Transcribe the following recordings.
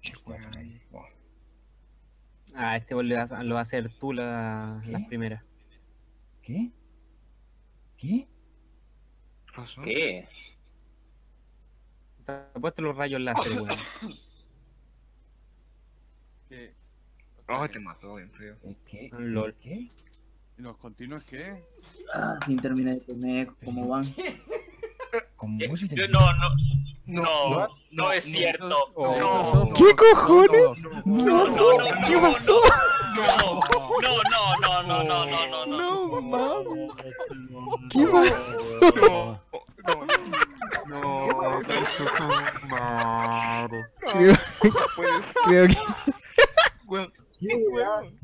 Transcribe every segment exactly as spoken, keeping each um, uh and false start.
¿Qué juega ahí? Oh. Ah, este vos le vas a- lo va a hacer tú la, ¿Qué? las primeras. ¿Qué? ¿Qué? ¿Pasó? ¿Qué? Te he puesto los rayos láser, weón. ¿Qué? Oh, te mató bien feo. ¿El qué? LOL. ¿El qué? ¿Y los continuos qué? Ah, sin terminar de comer, ¿cómo van? ¿Con Yo- música? yo- no, no, no, no, es cierto. Oh. No, ¿Qué cojones? no, no, no, ¿Qué pasó? No, no, no, no, no, no, no, no, no. No mames. ¿Qué pasó? No, no, madre. Creo, creo que. Weón, weón.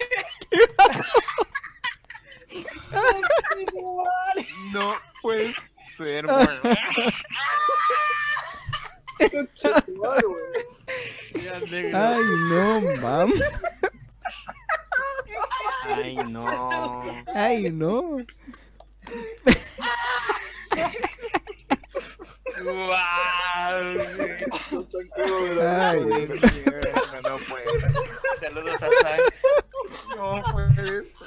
No puede ser, weón. Ay, no, mam. Ay, no. Ay, no. Ay, Mierda, no puede ser. Saludos a Zack. No puede ser.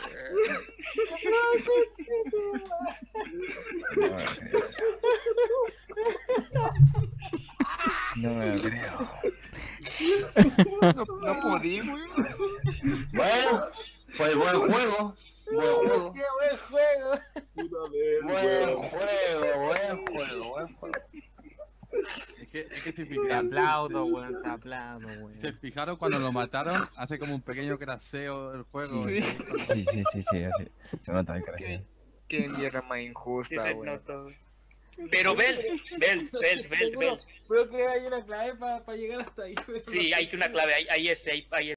No me lo creo. No, no podí, weón. Bueno, pues buen juego. Buen juego. ¡Qué buen juego! Buen juego, buen juego, buen juego. Es que, es que se Te fijaron. aplaudo, weón, te aplaudo, weón. Se fijaron cuando lo mataron, hace como un pequeño craseo del juego. Sí. Sí, sí, sí, sí, así. Se nota el Qué, carajo. qué mierda más Sí, injusta, se weón. notó. Pero Bel, Bel, Bel, Bel, Bel. Creo que hay una clave para llegar hasta ahí. Sí, hay que una clave, ahí, ahí este, ahí, ahí